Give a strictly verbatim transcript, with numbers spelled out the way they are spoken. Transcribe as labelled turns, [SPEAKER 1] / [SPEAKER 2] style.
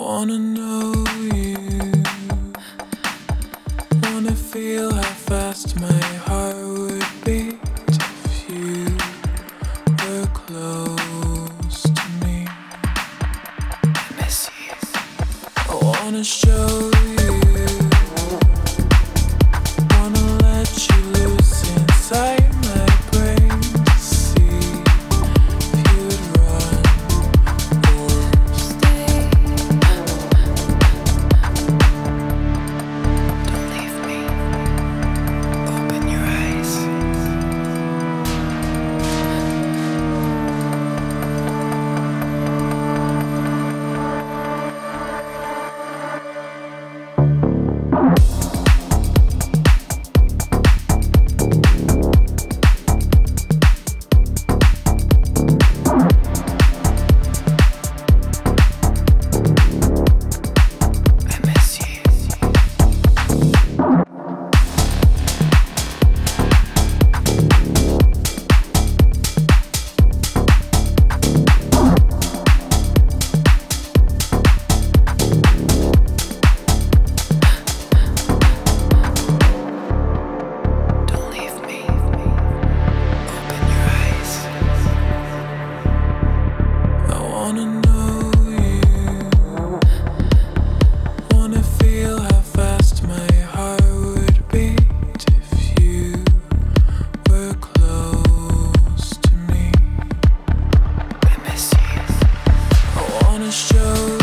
[SPEAKER 1] wanna know you, wanna feel how fast my heart would beat if you were close to me. I miss you. I wanna show you, wanna let you loose inside my brain to see if you'd run or stay. Don't leave me. Open your eyes. Show